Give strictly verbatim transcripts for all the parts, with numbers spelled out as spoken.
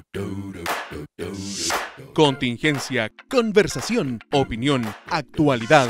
Contingencia, conversación, opinión, actualidad.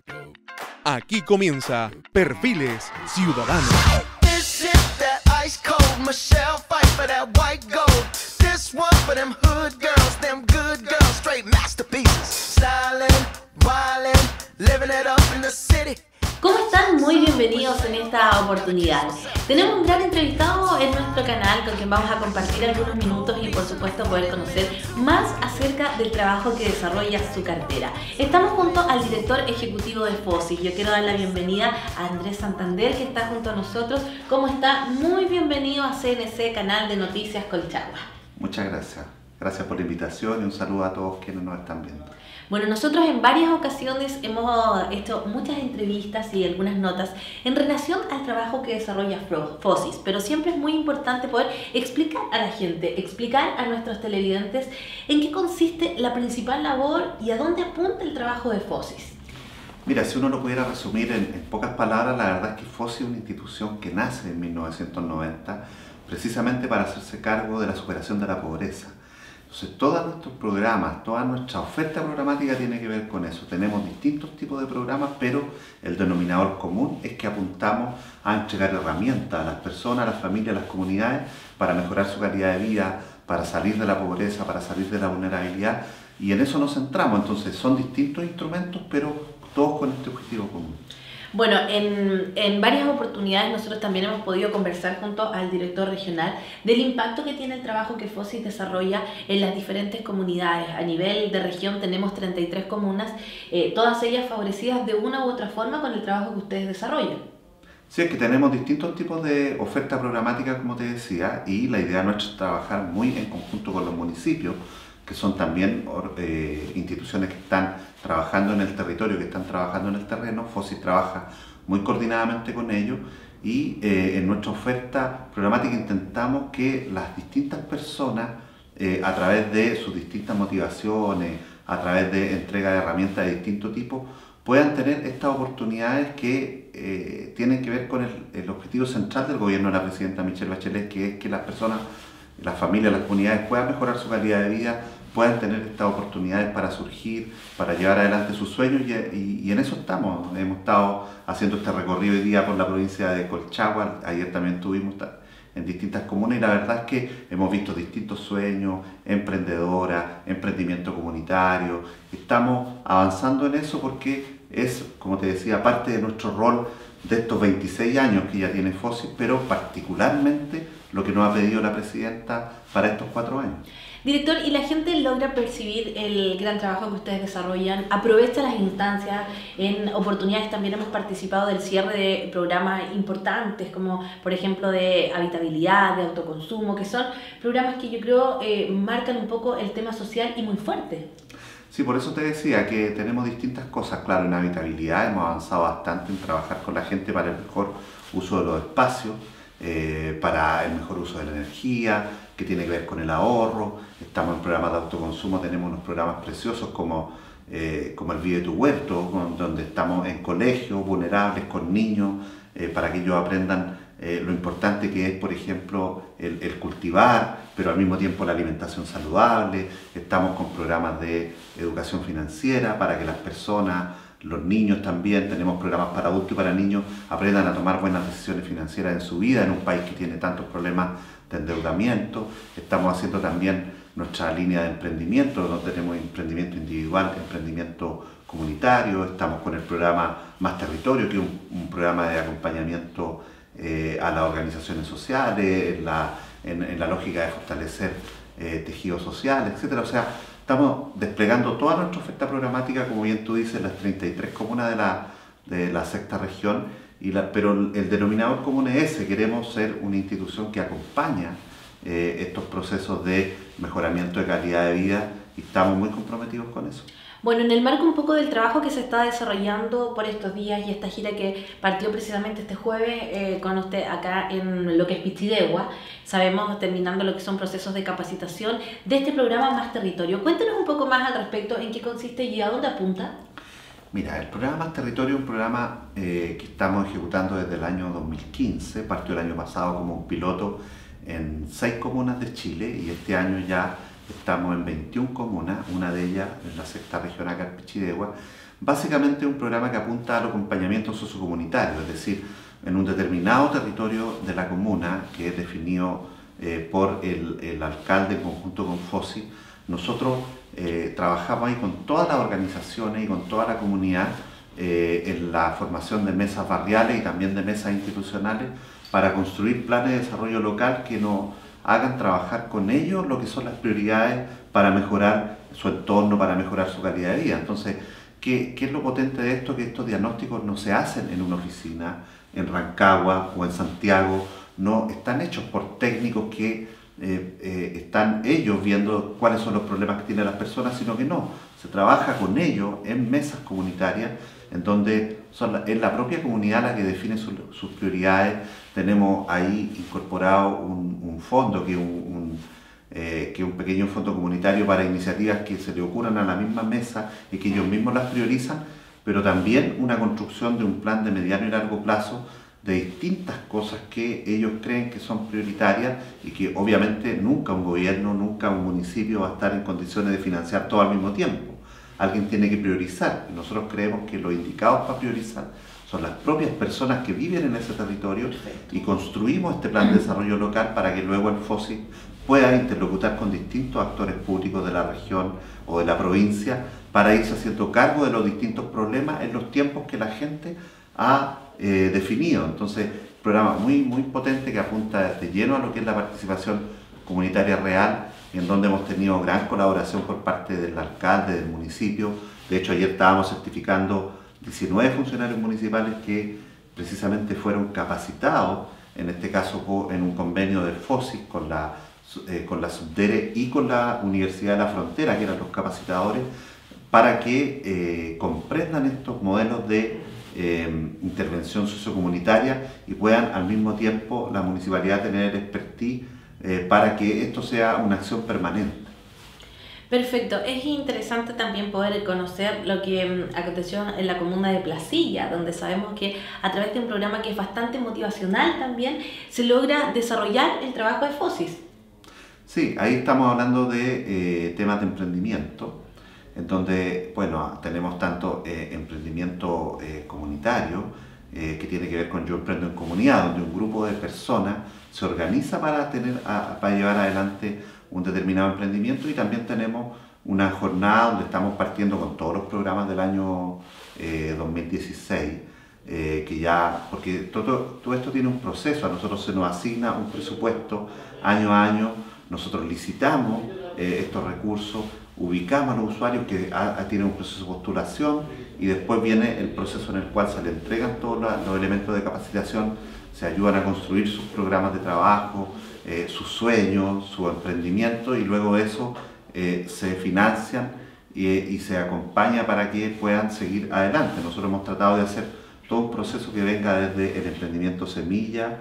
Aquí comienza Perfiles Ciudadanos. This is that ice cold Michelle fight for that white gold. This one for them hood girls, them good girls, straight masterpieces. Stylin', wildin', living it up in the city. ¿Cómo están? Muy bienvenidos en esta oportunidad. Tenemos un gran entrevistado en nuestro canal con quien vamos a compartir algunos minutos y por supuesto poder conocer más acerca del trabajo que desarrolla su cartera. Estamos junto al director ejecutivo de FOSIS. Yo quiero dar la bienvenida a Andrés Santander, que está junto a nosotros. ¿Cómo está? Muy bienvenido a C N C, canal de Noticias Colchagua. Muchas gracias. Gracias por la invitación y un saludo a todos quienes nos están viendo. Bueno, nosotros en varias ocasiones hemos hecho muchas entrevistas y algunas notas en relación al trabajo que desarrolla FOSIS, pero siempre es muy importante poder explicar a la gente, explicar a nuestros televidentes en qué consiste la principal labor y a dónde apunta el trabajo de FOSIS. Mira, si uno lo pudiera resumir en, en pocas palabras, la verdad es que FOSIS es una institución que nace en mil novecientos noventa precisamente para hacerse cargo de la superación de la pobreza. Entonces, todos nuestros programas, toda nuestra oferta programática tiene que ver con eso. Tenemos distintos tipos de programas, pero el denominador común es que apuntamos a entregar herramientas a las personas, a las familias, a las comunidades para mejorar su calidad de vida, para salir de la pobreza, para salir de la vulnerabilidad, y en eso nos centramos. Entonces, son distintos instrumentos, pero todos con este objetivo común. Bueno, en, en varias oportunidades nosotros también hemos podido conversar junto al director regional del impacto que tiene el trabajo que FOSIS desarrolla en las diferentes comunidades. A nivel de región tenemos treinta y tres comunas, eh, todas ellas favorecidas de una u otra forma con el trabajo que ustedes desarrollan. Sí, es que tenemos distintos tipos de oferta programática, como te decía, y la idea nuestra es trabajar muy en conjunto con los municipios, que son también eh, instituciones que están trabajando en el territorio, que están trabajando en el terreno. FOSIS trabaja muy coordinadamente con ellos y eh, en nuestra oferta programática intentamos que las distintas personas, eh, a través de sus distintas motivaciones, a través de entrega de herramientas de distinto tipo, puedan tener estas oportunidades que eh, tienen que ver con el, el objetivo central del gobierno de la presidenta Michelle Bachelet, que es que las personas, las familias, las comunidades puedan mejorar su calidad de vida, puedan tener estas oportunidades para surgir, para llevar adelante sus sueños, y, y, y en eso estamos. Hemos estado haciendo este recorrido hoy día por la provincia de Colchagua, ayer también estuvimos en distintas comunas, y la verdad es que hemos visto distintos sueños, emprendedoras, emprendimiento comunitario. Estamos avanzando en eso porque es, como te decía, parte de nuestro rol de estos veintiséis años que ya tiene FOSIS, pero particularmente lo que nos ha pedido la presidenta para estos cuatro años. Director, ¿y la gente logra percibir el gran trabajo que ustedes desarrollan? ¿Aprovecha las instancias? En oportunidades también hemos participado del cierre de programas importantes, como por ejemplo de habitabilidad, de autoconsumo, que son programas que yo creo eh, marcan un poco el tema social y muy fuerte. Sí, por eso te decía que tenemos distintas cosas. Claro, en habitabilidad hemos avanzado bastante en trabajar con la gente para el mejor uso de los espacios, eh, para el mejor uso de la energía, que tiene que ver con el ahorro. Estamos en programas de autoconsumo, tenemos unos programas preciosos como, eh, como el Vive tu Huerto, con, donde estamos en colegios vulnerables con niños, eh, para que ellos aprendan eh, lo importante que es, por ejemplo, el, el cultivar, pero al mismo tiempo la alimentación saludable. Estamos con programas de educación financiera para que las personas, los niños también, tenemos programas para adultos y para niños, aprendan a tomar buenas decisiones financieras en su vida en un país que tiene tantos problemas de endeudamiento. Estamos haciendo también nuestra línea de emprendimiento, donde tenemos emprendimiento individual, emprendimiento comunitario. Estamos con el programa Más Territorio, que es un, un programa de acompañamiento eh, a las organizaciones sociales, en la, en, en la lógica de fortalecer eh, tejido social, etcétera. O sea, estamos desplegando toda nuestra oferta programática, como bien tú dices, las treinta y tres comunas de la, de la sexta región, y la, pero el denominador común es ese: queremos ser una institución que acompaña eh, estos procesos de mejoramiento de calidad de vida, y estamos muy comprometidos con eso. Bueno, en el marco un poco del trabajo que se está desarrollando por estos días y esta gira que partió precisamente este jueves eh, con usted acá en lo que es Pichidegua, sabemos, terminando lo que son procesos de capacitación de este programa Más Territorio. Cuéntenos un poco más al respecto, en qué consiste y a dónde apunta. Mira, el programa Más Territorio es un programa eh, que estamos ejecutando desde el año dos mil quince, partió el año pasado como un piloto en seis comunas de Chile y este año ya estamos en veintiuna comunas, una de ellas en la sexta región acá en Pichidegua. Básicamente es un programa que apunta al acompañamiento sociocomunitario, es decir, en un determinado territorio de la comuna que es definido eh, por el, el alcalde en conjunto con FOSI, nosotros eh, trabajamos ahí con todas las organizaciones y con toda la comunidad eh, en la formación de mesas barriales y también de mesas institucionales para construir planes de desarrollo local que nos hagan trabajar con ellos lo que son las prioridades para mejorar su entorno, para mejorar su calidad de vida. Entonces, ¿qué, qué es lo potente de esto? Que estos diagnósticos no se hacen en una oficina, en Rancagua o en Santiago, no están hechos por técnicos que eh, eh, están ellos viendo cuáles son los problemas que tienen las personas, sino que no, se trabaja con ellos en mesas comunitarias, en donde son la, es la propia comunidad la que define su, sus prioridades. Tenemos ahí incorporado un, un fondo, que es un, un, eh, que es un pequeño fondo comunitario para iniciativas que se le ocurran a la misma mesa y que ellos mismos las priorizan, pero también una construcción de un plan de mediano y largo plazo de distintas cosas que ellos creen que son prioritarias y que obviamente nunca un gobierno, nunca un municipio va a estar en condiciones de financiar todo al mismo tiempo. Alguien tiene que priorizar y nosotros creemos que los indicados para priorizar son las propias personas que viven en ese territorio. Perfecto. Y construimos este plan de desarrollo local para que luego el FOSI pueda interlocutar con distintos actores públicos de la región o de la provincia para irse haciendo cargo de los distintos problemas en los tiempos que la gente ha eh, definido. Entonces, un programa muy, muy potente que apunta de lleno a lo que es la participación comunitaria real, en donde hemos tenido gran colaboración por parte del alcalde, del municipio. De hecho, ayer estábamos certificando diecinueve funcionarios municipales que precisamente fueron capacitados, en este caso en un convenio del FOSI con la, eh, con la Subdere y con la Universidad de la Frontera, que eran los capacitadores, para que eh, comprendan estos modelos de eh, intervención sociocomunitaria y puedan al mismo tiempo la municipalidad tener el expertise eh, para que esto sea una acción permanente. Perfecto, es interesante también poder conocer lo que aconteció en la comuna de Placilla, donde sabemos que a través de un programa que es bastante motivacional también se logra desarrollar el trabajo de FOSIS. Sí, ahí estamos hablando de eh, temas de emprendimiento, en donde, bueno, tenemos tanto eh, emprendimiento eh, comunitario, eh, que tiene que ver con Yo Emprendo en Comunidad, donde un grupo de personas se organiza para, tener, a, para llevar adelante un determinado emprendimiento, y también tenemos una jornada donde estamos partiendo con todos los programas del año eh, dos mil dieciséis, eh, que ya, porque todo, todo esto tiene un proceso, a nosotros se nos asigna un presupuesto año a año, nosotros licitamos eh, estos recursos, ubicamos a los usuarios que a, a, tienen un proceso de postulación y después viene el proceso en el cual se le entregan todos los, los elementos de capacitación, se ayudan a construir sus programas de trabajo, eh, sus sueños, su emprendimiento, y luego de eso eh, se financian y, y se acompaña para que puedan seguir adelante. Nosotros hemos tratado de hacer todo un proceso que venga desde el emprendimiento semilla,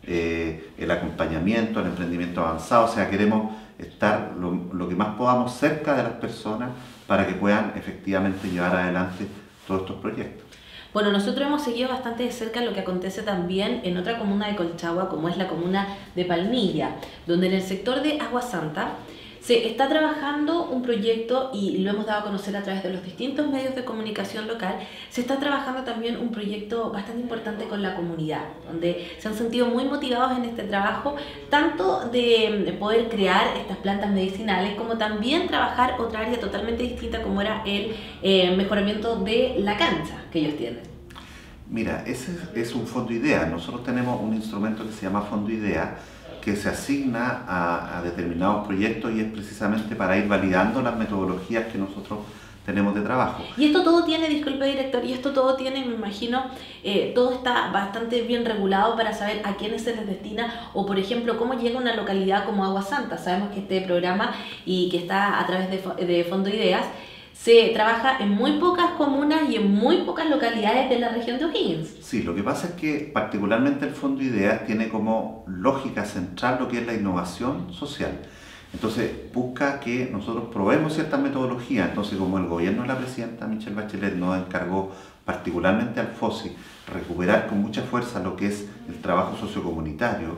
eh, el acompañamiento, el emprendimiento avanzado, o sea, queremos estar lo, lo que más podamos cerca de las personas para que puedan efectivamente llevar adelante todos estos proyectos. Bueno, nosotros hemos seguido bastante de cerca lo que acontece también en otra comuna de Colchagua, como es la comuna de Palmilla, donde en el sector de Agua Santa se está trabajando un proyecto, y lo hemos dado a conocer a través de los distintos medios de comunicación local. Se está trabajando también un proyecto bastante importante con la comunidad, donde se han sentido muy motivados en este trabajo, tanto de poder crear estas plantas medicinales, como también trabajar otra área totalmente distinta, como era el eh, mejoramiento de la cancha que ellos tienen. Mira, ese es un fondo IDEA. Nosotros tenemos un instrumento que se llama Fondo IDEA, que se asigna a, a determinados proyectos, y es precisamente para ir validando las metodologías que nosotros tenemos de trabajo. Y esto todo tiene, disculpe director, y esto todo tiene, me imagino, eh, todo está bastante bien regulado para saber a quiénes se les destina, o por ejemplo, cómo llega una localidad como Agua Santa. Sabemos que este programa, y que está a través de, de Fondo Ideas, se trabaja en muy pocas comunas y en muy pocas localidades de la región de O'Higgins. Sí, lo que pasa es que particularmente el Fondo Ideas tiene como lógica central lo que es la innovación social. Entonces busca que nosotros probemos ciertas metodologías. Entonces, como el gobierno de la presidenta Michelle Bachelet nos encargó particularmente al FOSI recuperar con mucha fuerza lo que es el trabajo sociocomunitario,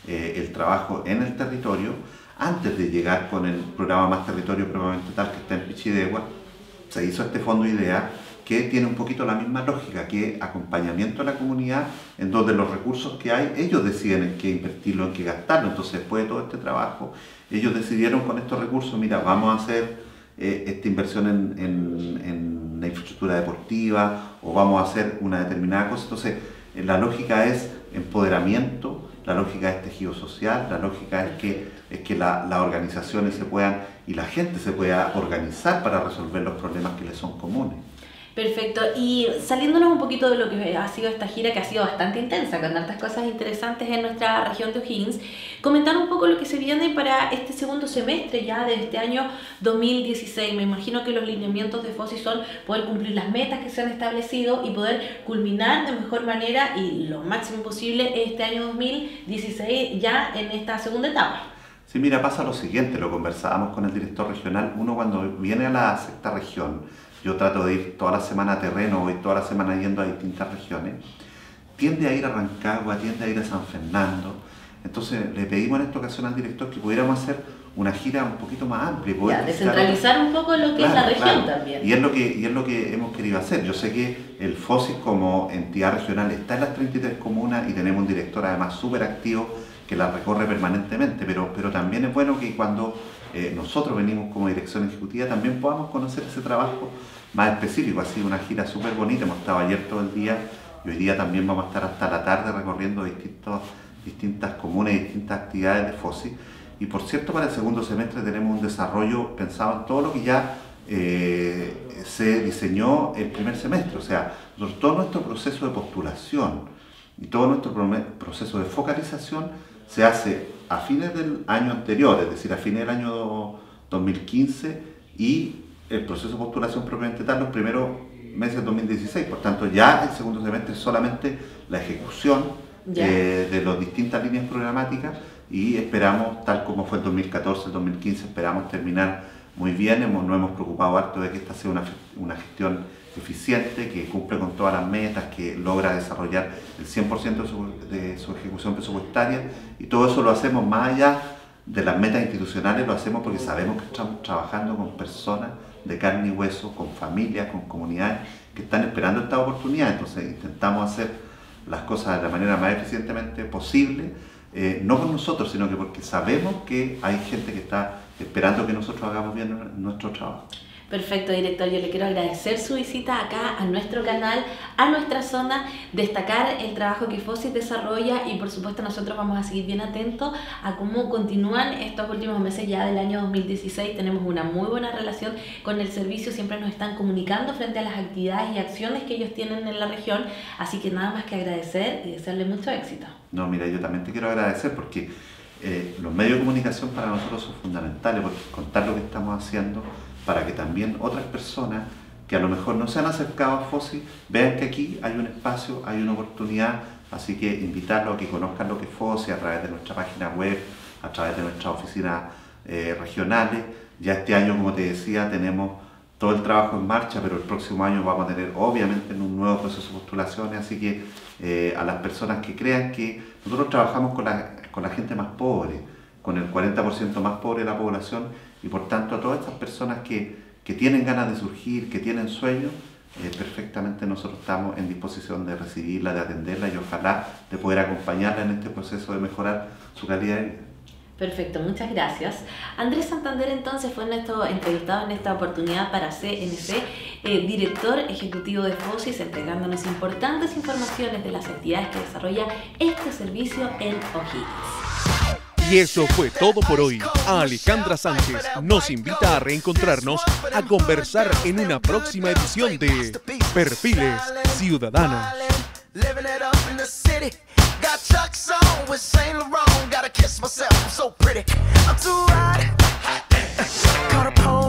eh, el trabajo en el territorio, antes de llegar con el programa Más Territorio Propiamente Tal, que está en Pichidegua, se hizo este fondo IDEA que tiene un poquito la misma lógica, que acompañamiento a la comunidad, en donde los recursos que hay, ellos deciden en qué invertirlo, en qué gastarlo. Entonces, después de todo este trabajo, ellos decidieron con estos recursos, mira, vamos a hacer eh, esta inversión en, en, en la infraestructura deportiva, o vamos a hacer una determinada cosa. Entonces, eh, la lógica es empoderamiento, la lógica es tejido social, la lógica es que, es que la, las organizaciones se puedan, y la gente se pueda organizar para resolver los problemas que les son comunes. Perfecto, y saliéndonos un poquito de lo que ha sido esta gira, que ha sido bastante intensa, con tantas cosas interesantes en nuestra región de O'Higgins, comentar un poco lo que se viene para este segundo semestre ya de este año dos mil dieciséis. Me imagino que los lineamientos de FOSI son poder cumplir las metas que se han establecido y poder culminar de mejor manera y lo máximo posible este año dos mil dieciséis ya en esta segunda etapa. Sí, mira, pasa lo siguiente, lo conversábamos con el director regional. Uno, cuando viene a la sexta región, yo trato de ir toda la semana a terreno, voy toda la semana yendo a distintas regiones, tiende a ir a Rancagua, tiende a ir a San Fernando. Entonces le pedimos en esta ocasión al director que pudiéramos hacer una gira un poquito más amplia. Ya, descentralizar un poco lo que claro, es la región claro. también. Y es, lo que, y es lo que hemos querido hacer. Yo sé que el FOSI como entidad regional está en las treinta y tres comunas y tenemos un director además súper activo que la recorre permanentemente, pero, pero también es bueno que cuando eh, nosotros venimos como dirección ejecutiva también podamos conocer ese trabajo más específico. Ha sido una gira súper bonita, hemos estado ayer todo el día y hoy día también vamos a estar hasta la tarde recorriendo distintos, distintas comunas y distintas actividades de FOSI. Y por cierto, para el segundo semestre tenemos un desarrollo pensado en todo lo que ya eh, se diseñó el primer semestre, o sea, todo nuestro proceso de postulación y todo nuestro proceso de focalización se hace a fines del año anterior, es decir, a fines del año dos mil quince, y el proceso de postulación propiamente tal los primeros meses de dos mil dieciséis. Por tanto, ya el segundo semestre es solamente la ejecución eh, de las distintas líneas programáticas y esperamos, tal como fue el dos mil catorce, el dos mil quince, esperamos terminar muy bien. Hemos, nos hemos preocupado harto de que esta sea una, una gestión eficiente, que cumple con todas las metas, que logra desarrollar el cien por ciento de su, de su ejecución presupuestaria, y todo eso lo hacemos más allá de las metas institucionales, lo hacemos porque sabemos que estamos trabajando con personas de carne y hueso, con familias, con comunidades que están esperando esta oportunidad. Entonces intentamos hacer las cosas de la manera más eficientemente posible, eh, no por nosotros, sino que porque sabemos que hay gente que está esperando que nosotros hagamos bien nuestro trabajo. Perfecto, director. Yo le quiero agradecer su visita acá a nuestro canal, a nuestra zona, destacar el trabajo que FOSI desarrolla y por supuesto nosotros vamos a seguir bien atentos a cómo continúan estos últimos meses ya del año dos mil dieciséis. Tenemos una muy buena relación con el servicio, siempre nos están comunicando frente a las actividades y acciones que ellos tienen en la región, así que nada más que agradecer y desearle mucho éxito. No, mira, yo también te quiero agradecer porque eh, los medios de comunicación para nosotros son fundamentales, porque contar lo que estamos haciendo para que también otras personas que a lo mejor no se han acercado a FOSI vean que aquí hay un espacio, hay una oportunidad. Así que invitarlos a que conozcan lo que es FOSI a través de nuestra página web, a través de nuestras oficinas eh, regionales. Ya este año, como te decía, tenemos todo el trabajo en marcha, pero el próximo año vamos a tener obviamente un nuevo proceso de postulaciones, así que eh, a las personas que crean que nosotros trabajamos con la, con la gente más pobre, con el cuarenta por ciento más pobre de la población, y por tanto a todas estas personas que, que tienen ganas de surgir, que tienen sueños, eh, perfectamente nosotros estamos en disposición de recibirla, de atenderla y ojalá de poder acompañarla en este proceso de mejorar su calidad de vida. Perfecto, muchas gracias. Andrés Santander entonces fue nuestro entrevistado en esta oportunidad para C N C, eh, director ejecutivo de FOSI, entregándonos importantes informaciones de las actividades que desarrolla este servicio en O'Higgins. Y eso fue todo por hoy. Alejandra Sánchez nos invita a reencontrarnos, a conversar en una próxima edición de Perfiles Ciudadanos. Got Chuck's on with Saint Laurent. Gotta kiss myself, I'm so pretty. I'm too hot. Caught a pole.